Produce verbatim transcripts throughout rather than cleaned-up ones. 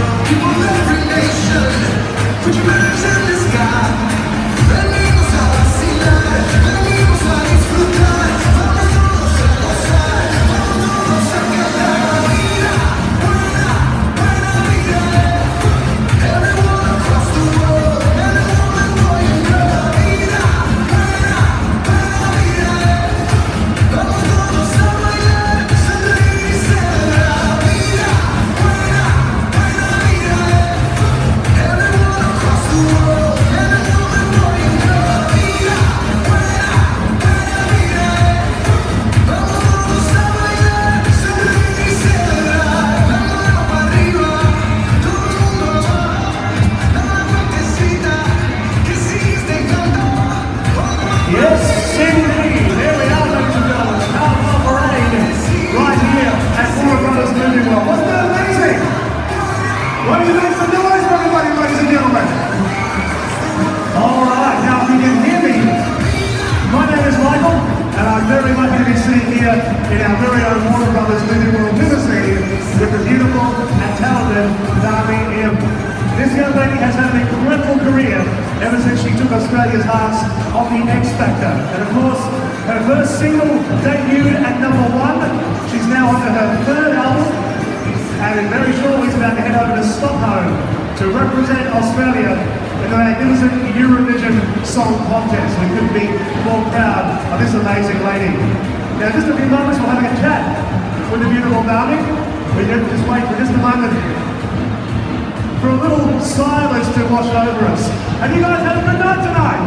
in our very own Warner Brothers Movie World Limousine with the beautiful and talented Dami Im. This young lady has had an incredible career ever since she took Australia's hearts on the X Factor. And of course, her first single debuted at number one. She's now onto her third album, and in very shortly is about to head over to Stockholm to represent Australia in the magnificent Eurovision Song Contest. We couldn't be more proud of this amazing lady. Now, in just a few moments, we're having a chat with the beautiful Dami. We can just wait for just a moment for a little silence to wash over us. Have you guys had a good night tonight?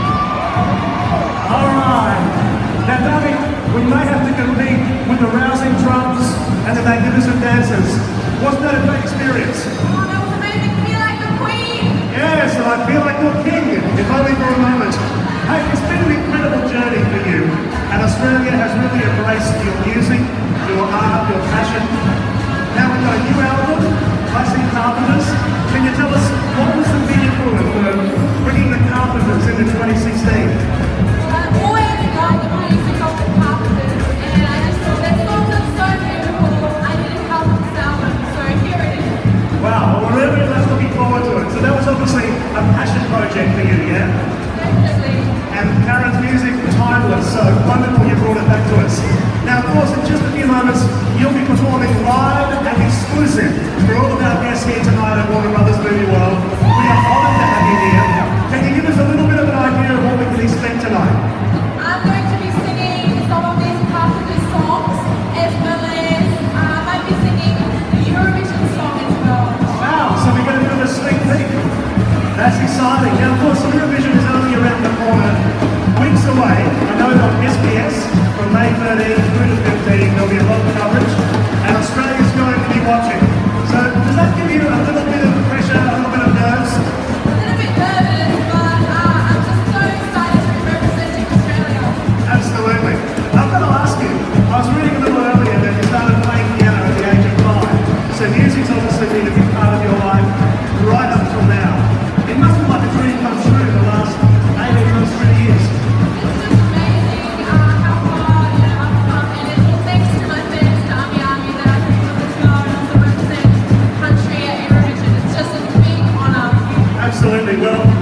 All right. Now, Dami, we may have to compete with the rousing drums and the magnificent dancers. Wasn't that a great experience? Oh, that was amazing. I feel like the queen. Yes, and I feel like your king, if only for a moment. Hey, it's been an incredible journey for you, and Australia has really embraced your music, your art, your passion. Now we've got a new album, Classic Carpenters. Can you tell us what was the vehicle for bringing the Carpenters into twenty sixteen? I've always loved the music of the Carpenters, and I just thought their songs are so beautiful. I didn't help this album, so here it is. Wow, well, we're really looking forward to it. So that was obviously a passion project for you, yeah? Definitely. And Karen's music, timeless, so wonderful you brought it back to us. Now, of course, in just a few moments, you'll be performing live and exclusive for all of our guests here tonight at Warner Brothers Movie World. We are honoured to have you here. Can you give us a little bit of an idea of what we can expect tonight? I'm going to be singing some of these Carpenters songs, as well as uh, I might be singing the Eurovision song as well. Wow, so we're going to do a sneak peek. That's exciting. Now, of course, Eurovision is only around the corner, weeks away. I know on S B S from May thirteenth through to fifteenth, there'll be a lot of coverage, and Australia's going to be watching. So, does that give you a little bit of pressure, a little bit of nerves? A little bit nervous, but uh, I'm just so excited to be representing Australia. Absolutely. I've got to ask you, I was reading a little earlier that you started playing piano at the age of five. So music's obviously been a big part of your life right up till now. It must be like a dream come true the last eighteen months, twenty years. It's just amazing uh, how far you know, I've come, and it's all thanks to my fans, Dami Army, that I can come as well and also represent country at Eurovision. It's just a big honour. Absolutely. Well,